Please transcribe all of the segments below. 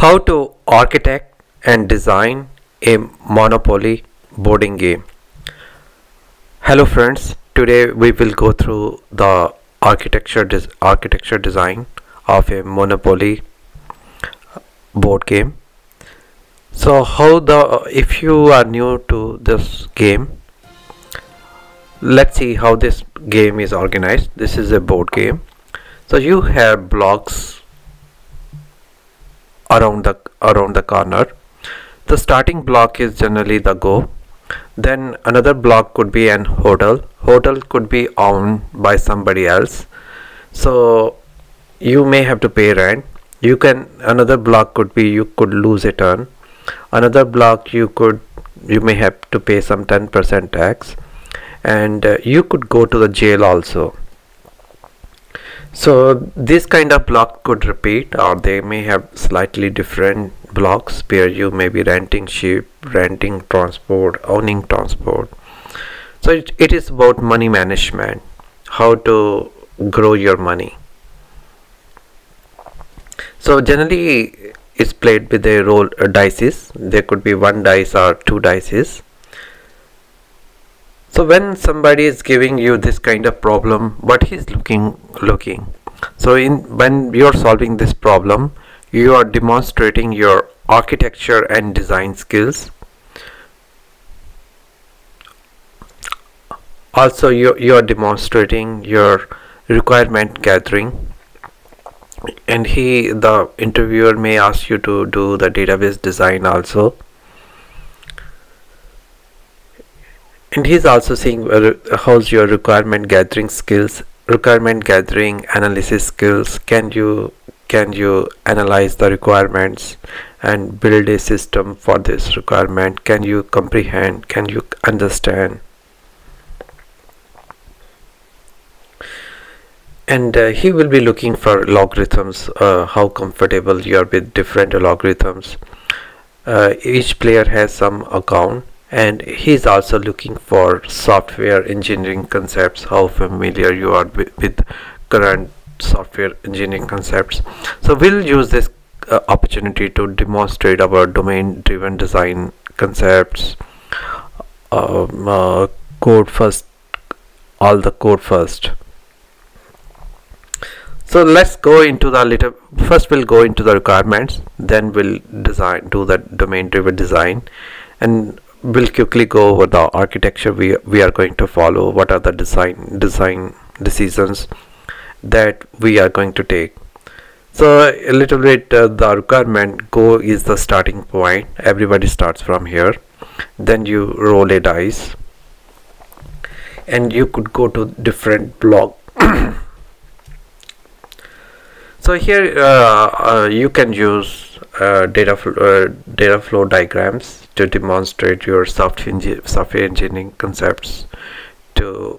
How to architect and design a Monopoly boarding game. Hello friends, today we will go through the architecture design of a Monopoly board game. So if you are new to this game, let's see how this game is organized. This is a board game. So you have blocks around the corner. The starting block is generally the go. Then another block could be an hotel. Hotel could be owned by somebody else, so you may have to pay rent. Another block could be you could lose a turn. Another block you may have to pay some 10% tax, and you could go to the jail also. So this kind of block could repeat, or they may have slightly different blocks where you may be renting ship, renting transport, owning transport. So it is about money management, how to grow your money. So generally it's played with a roll dices. There could be one dice or two dices. So when somebody is giving you this kind of problem, what he's looking. So when you are solving this problem, you are demonstrating your architecture and design skills. Also you are demonstrating your requirement gathering, and the interviewer may ask you to do the database design also. And he's also seeing how's your requirement gathering skills, requirement gathering analysis skills. Can you analyze the requirements and build a system for this requirement? Can you comprehend? Can you understand? And he will be looking for logarithms, how comfortable you are with different logarithms. Each player has some account, and he's also looking for software engineering concepts, how familiar you are with current software engineering concepts. So we'll use this opportunity to demonstrate our domain driven design concepts. Code first, all the code first. So let's go into first we'll go into the requirements, then we'll do the domain driven design, and we'll quickly go over the architecture we are going to follow. What are the design decisions that we are going to take? So a little bit the requirement go is the starting point. Everybody starts from here. Then you roll a dice, and you could go to different block. So here you can use data flow diagrams to demonstrate your software engineering concepts, to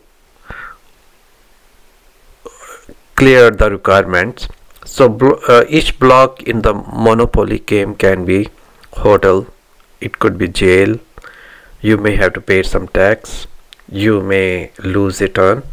clear the requirements. So each block in the Monopoly game can be hotel, it could be jail, you may have to pay some tax, you may lose a turn.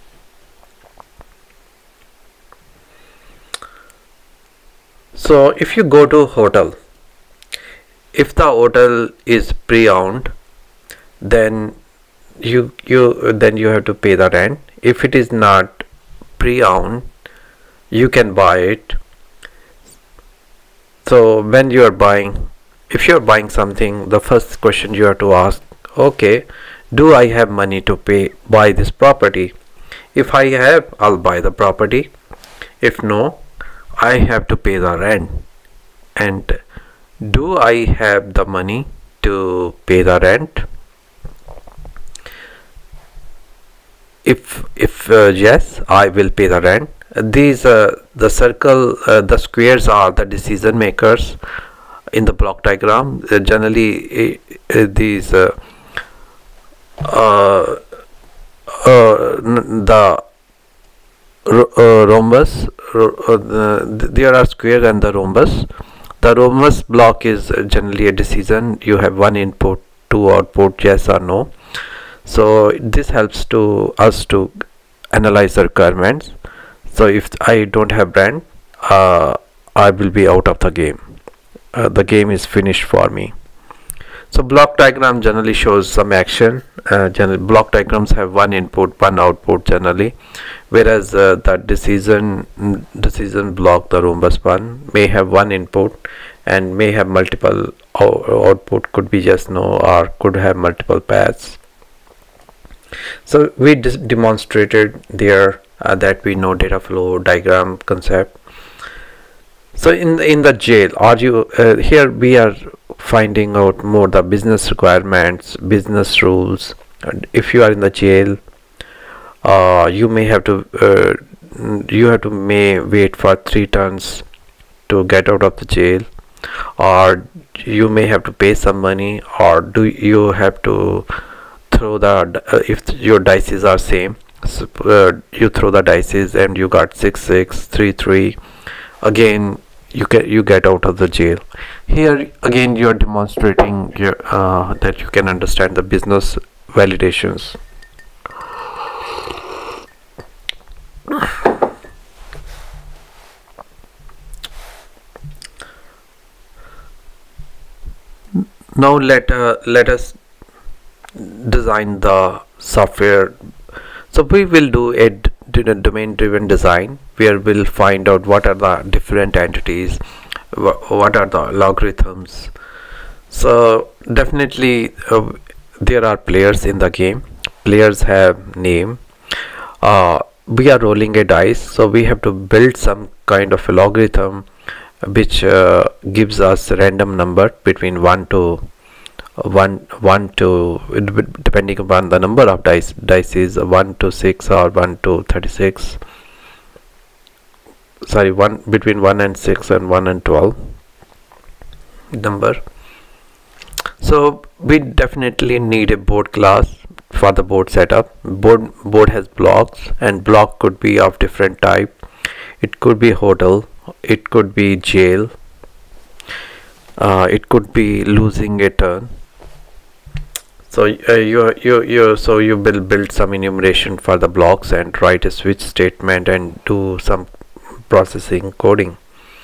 So if you go to hotel, if the hotel is pre-owned, then you have to pay the rent. If it is not pre-owned, you can buy it. So when you are buying, if you are buying something, the first question you have to ask, okay, do I have money to buy this property? If I have, I'll buy the property. If no, I have to pay the rent. And do I have the money to pay the rent? If yes, I will pay the rent. These the squares are the decision makers in the block diagram. Generally these the rhombus, there are square and the rhombus. The rhombus block is generally a decision. You have one input, two output, yes or no. So this helps us to analyze the requirements. So if I don't have rent, I will be out of the game. the game is finished for me. So block diagram generally shows some action. Generally, block diagrams have one input, one output generally, whereas the decision block, the rhombus one, may have one input and may have multiple output, could be just no or could have multiple paths. So we demonstrated there that we know data flow diagram concept. So in the jail, are you here we are finding out more the business requirements, business rules. And if you are in the jail, you may have to may wait for 3 turns to get out of the jail, or you may have to pay some money, or do you have to throw the if your dices are same, so, you throw the dices and you got 6 6 3 3, again you get out of the jail. Here again you are demonstrating your, that you can understand the business validations. Now let us design the software. So we will do a domain driven design where we'll find out what are the different entities, what are the logarithms. So definitely there are players in the game. Players have name. We are rolling a dice, so we have to build some kind of a logarithm which gives us a random number between 1 to depending upon the number of dice is 1 to 6 or 1 to 36. Sorry, between 1 and 6 and 1 and 12 number. So we definitely need a board class for the board setup. Board has blocks, and block could be of different type. It could be hotel, it could be jail, it could be losing a turn. So you will build some enumeration for the blocks and write a switch statement and do some processing coding.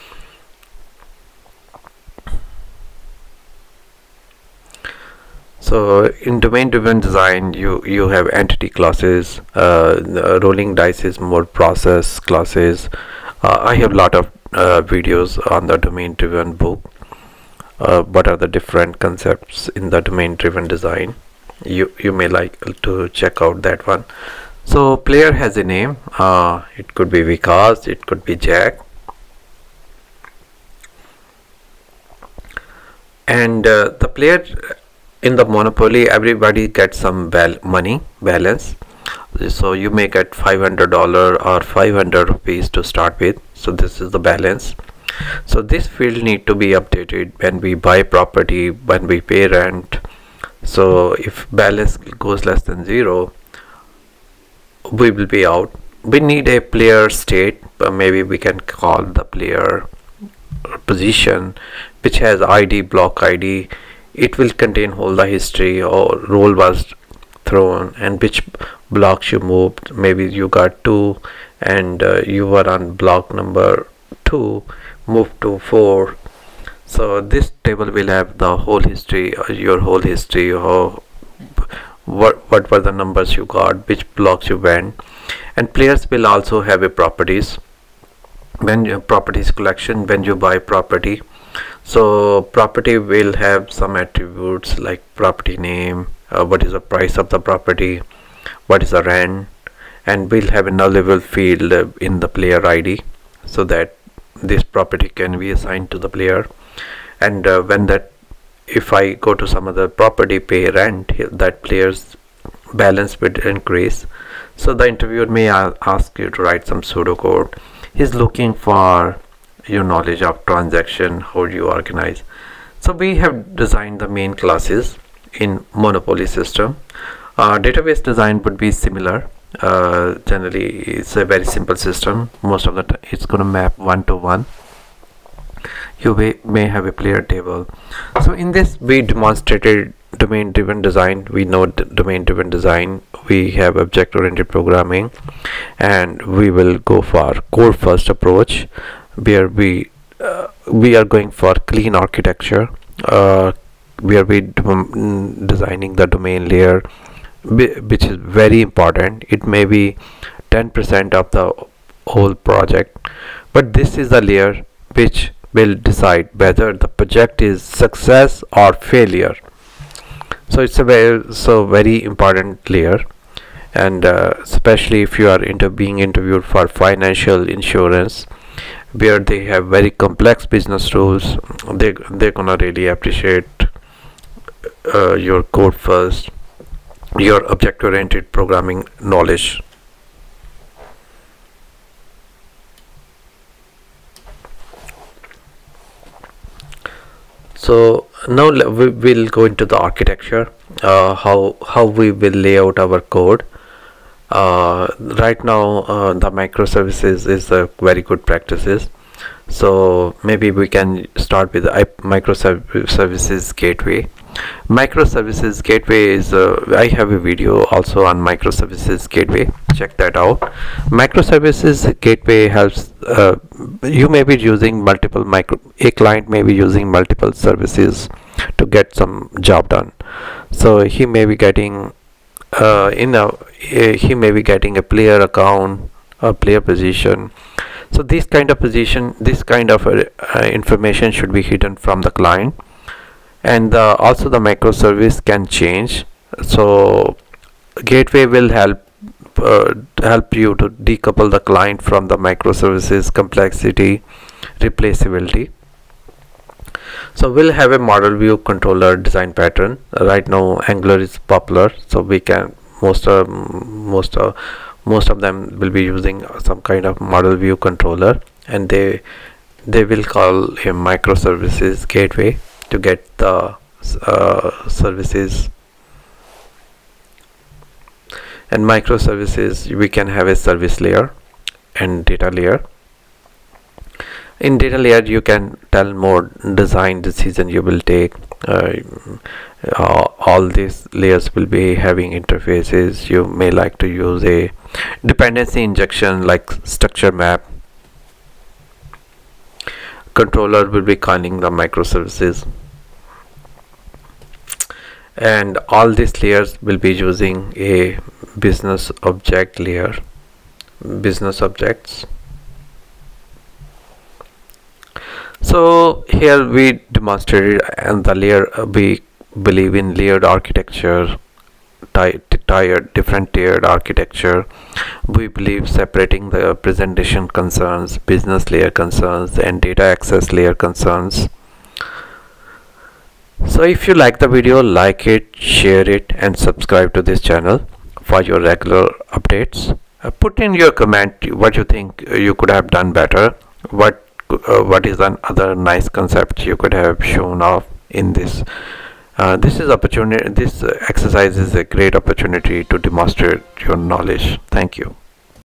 So in domain driven design you have entity classes, rolling dice is more process classes. I have a lot of videos on the domain driven book. What are the different concepts in the domain driven design? You may like to check out that one. So player has a name. It could be Vikas, it could be Jack, and the player in the monopoly, everybody gets some money balance. So you may get $500 or 500 rupees to start with. So this is the balance. So this field need to be updated when we buy property, when we pay rent. So if balance goes less than 0, we will be out. We need a player state, maybe we can call the player position, which has ID, block ID. It will contain all the history, or roll was thrown and which blocks you moved. Maybe you got 2 and you were on block number 2, moved to 4. So this table will have the whole history, your whole history, what were the numbers you got, which blocks you went. And players will also have a properties, when your properties collection, when you buy property. So property will have some attributes like property name, what is the price of the property, what is the rent, and we'll have a nullable field in the player ID, so that this property can be assigned to the player. And when that, if I go to some other property, pay rent, that player's balance will increase. So the interviewer may ask you to write some pseudocode. He's looking for your knowledge of transaction, how you organize. So we have designed the main classes in monopoly system. Database design would be similar. Generally it's a very simple system. Most of the time it's going to map 1 to 1. You may have a player table. So in this we demonstrated domain driven design. We know domain driven design, we have object oriented programming, and we will go for core first approach, where we we are going for clean architecture, where we designing the domain layer, which is very important. It may be 10% of the whole project, but this is the layer which will decide whether the project is success or failure. So it's a very important layer. And especially if you are being interviewed for financial insurance, where they have very complex business rules, they're gonna really appreciate your code first, your object oriented programming knowledge. So now we will go into the architecture, how we will lay out our code. Right now the microservices is a very good practices, so maybe we can start with the microservices gateway. Microservices gateway is I have a video also on microservices gateway, check that out. Microservices gateway helps you may be using a client may be using multiple services to get some job done. So he may be getting he may be getting a player account, a player position. So this kind of information should be hidden from the client. And also the microservice can change, so gateway will help you to decouple the client from the microservices complexity, replaceability. So we'll have a model view controller design pattern. Right now Angular is popular, so we can most of them will be using some kind of model view controller, and they will call a microservices gateway to get the services. And microservices, we can have a service layer and data layer. In data layer you can tell more design decision you will take. All these layers will be having interfaces. You may like to use a dependency injection like structure map. Controller will be calling the microservices, and all these layers will be using a business object layer, business objects. So here we demonstrated and the layer, we believe in layered architecture, different tiered architecture. We believe separating the presentation concerns, business layer concerns, and data access layer concerns. So if you like the video, like it, share it, and subscribe to this channel for your regular updates. Put in your comment what you think you could have done better, what is another nice concept you could have shown off in this. This exercise is a great opportunity to demonstrate your knowledge. Thank you.